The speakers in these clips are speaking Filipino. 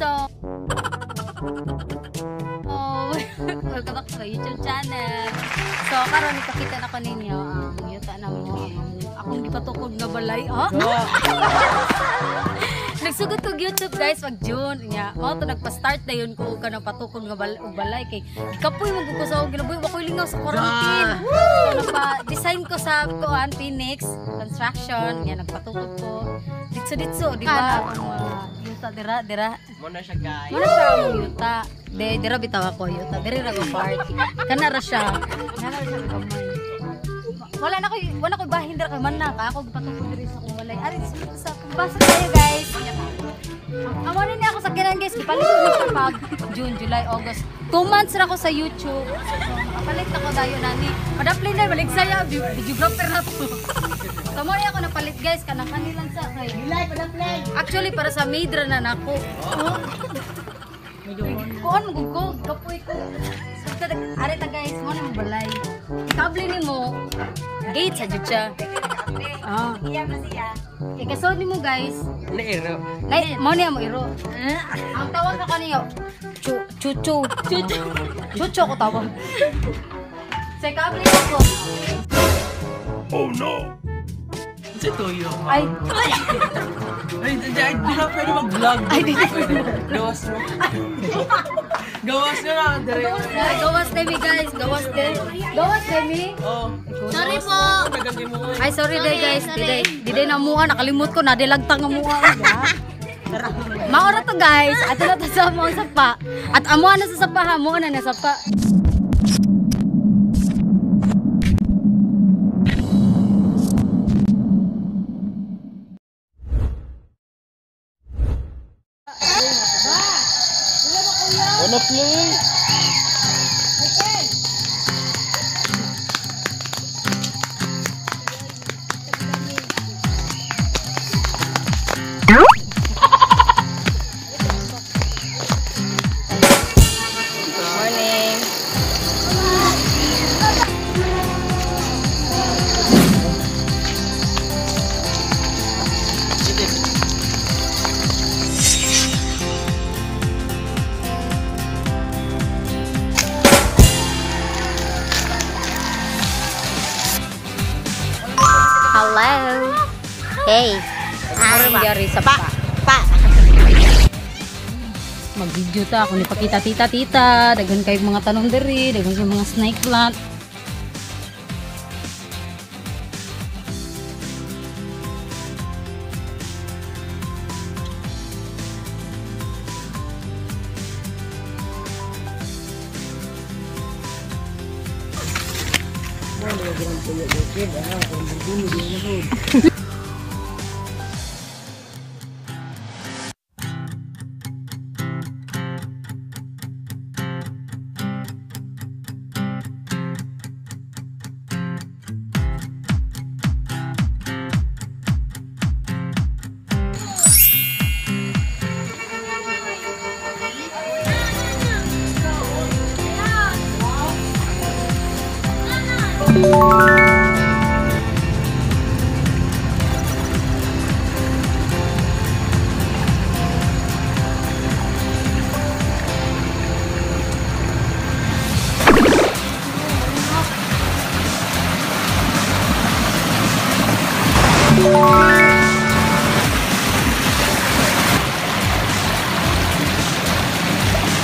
So, welcome back to YouTube channel. So, karon ipakita na ko ninyo ang yuta na mo. Akong gipatukod nga balay. Nagsugod kog YouTube guys pag June nya. Mao to nagpa-start na yun ko kanang patukod nga balay kay kapoy magkukusaw ginaboy wa koy lingaw sa quarantine. So nagpa-design ko sa kuan Phoenix construction nya nagpatukod ko. Ditso di ba? Yuta dira. Muna siya guys. Muna siya ang yuta. Dira bitaw ako yuta. Diri ra ko party. Kana ra siya. Gamay. Wala ko bahin dira kay man na ka ako patukod diri sa kong balay. Ari sa basa kayo guys. Amo ni ako sa kinan guys, gipalit ko siya pag June, July, August. 2 months ra ko sa YouTube. So, nakapalit ako dayon nani. Padaplay na balik saya videographer na to. So mo ako napalit guys kanang kanilang sa kay. Ilay padaplay. Actually para sa maidra na nako. Kuan mo ko, kapoy ko. So ari ta guys, mo na balay. Ikable nimo gate sa jud siya. Iya man siya. Ikasod nimo guys. Nairo. Nay, mo niya mo iro. Ang tawag ka kaniyo. Chuchu ko tawag. Sa ikable ko. Oh no. Si Toyo. Ay, di na pwede mag-vlog. ay di. Gawas mo. Gawas na lang. Gawas demi guys, gawas demi. Oh. Sorry po. Nagagay mo. Ay sorry day guys, di na muha nakalimot ko na dilagtang nga muha ba. Maora to guys, ato na to sa mo sapa. At amo na sa sapa ha, mo na sapa. Wanna play? Morning. Hello. Hey. Ano nangyari sa pa? Mag-video ta ako ni pakita tita. Daghan kay mga tanong diri, daghan kay mga snake plant.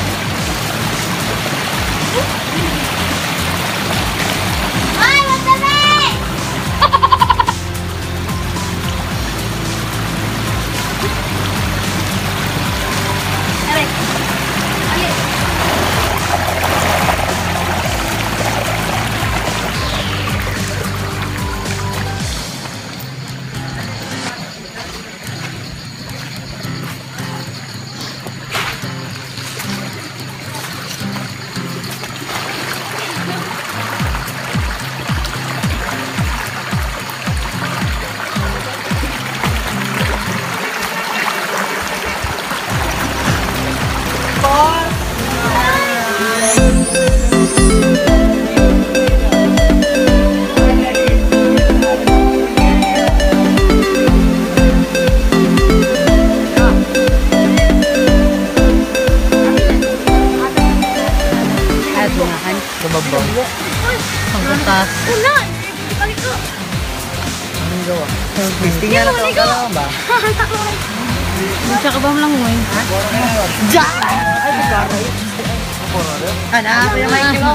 Ay, what's the Siya ka ba mo lang mo eh? Ana, kaya may kilo.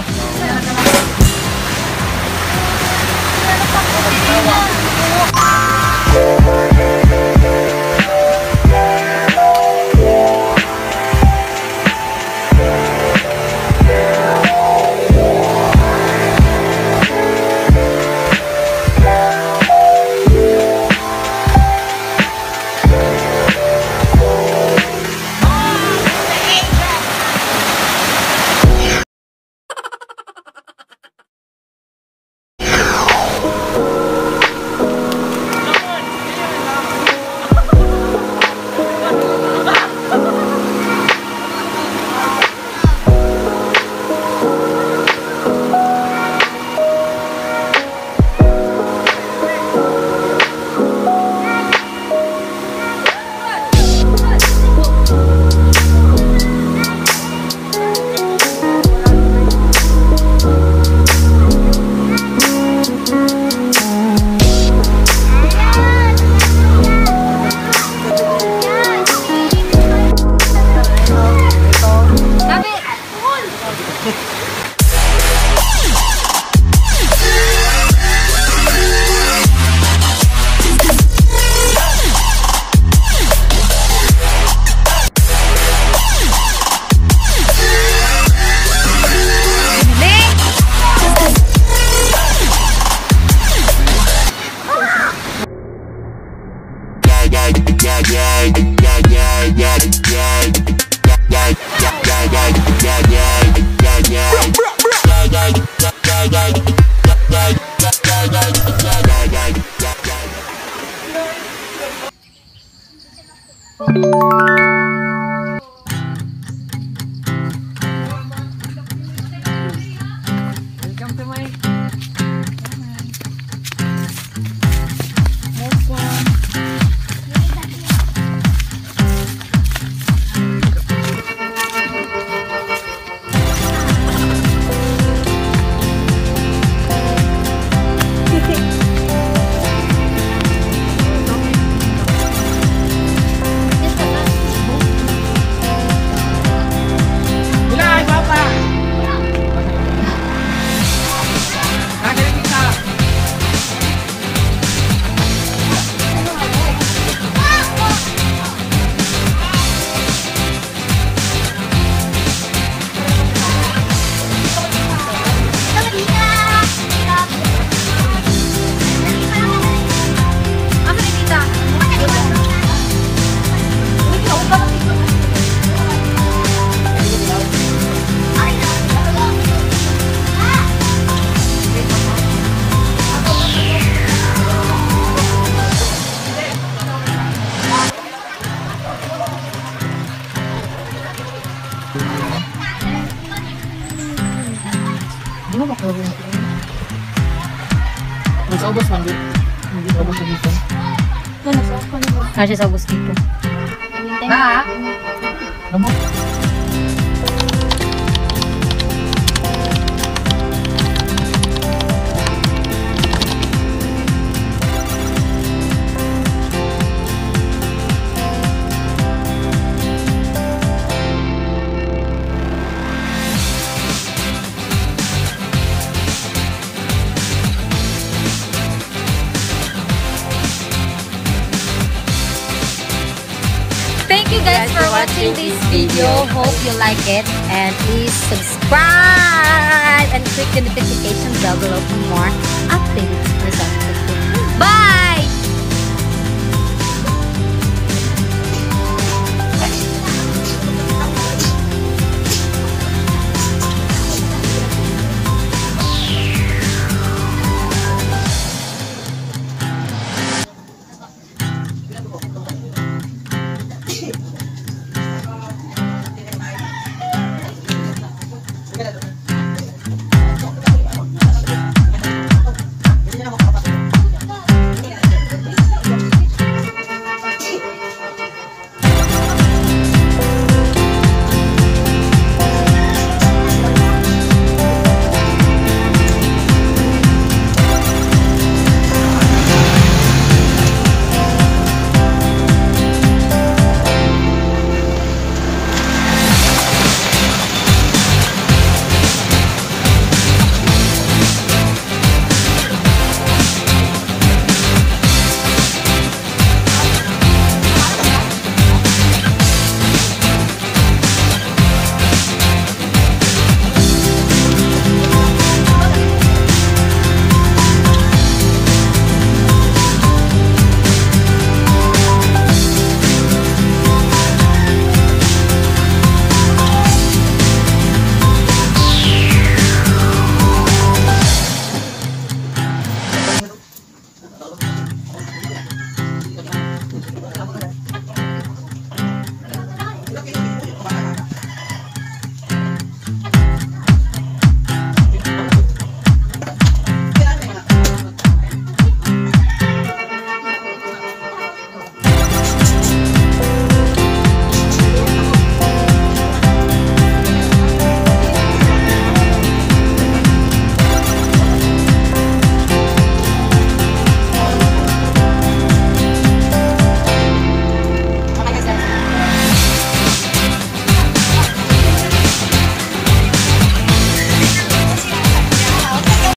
Welcome to my Mas ubos man di. Hindi ubos sa dito. Kasi sa bus dito. Ha? Ano? Thank you guys for watching this video. Hope you like it, and please subscribe and click the notification bell below for more updates. Bye!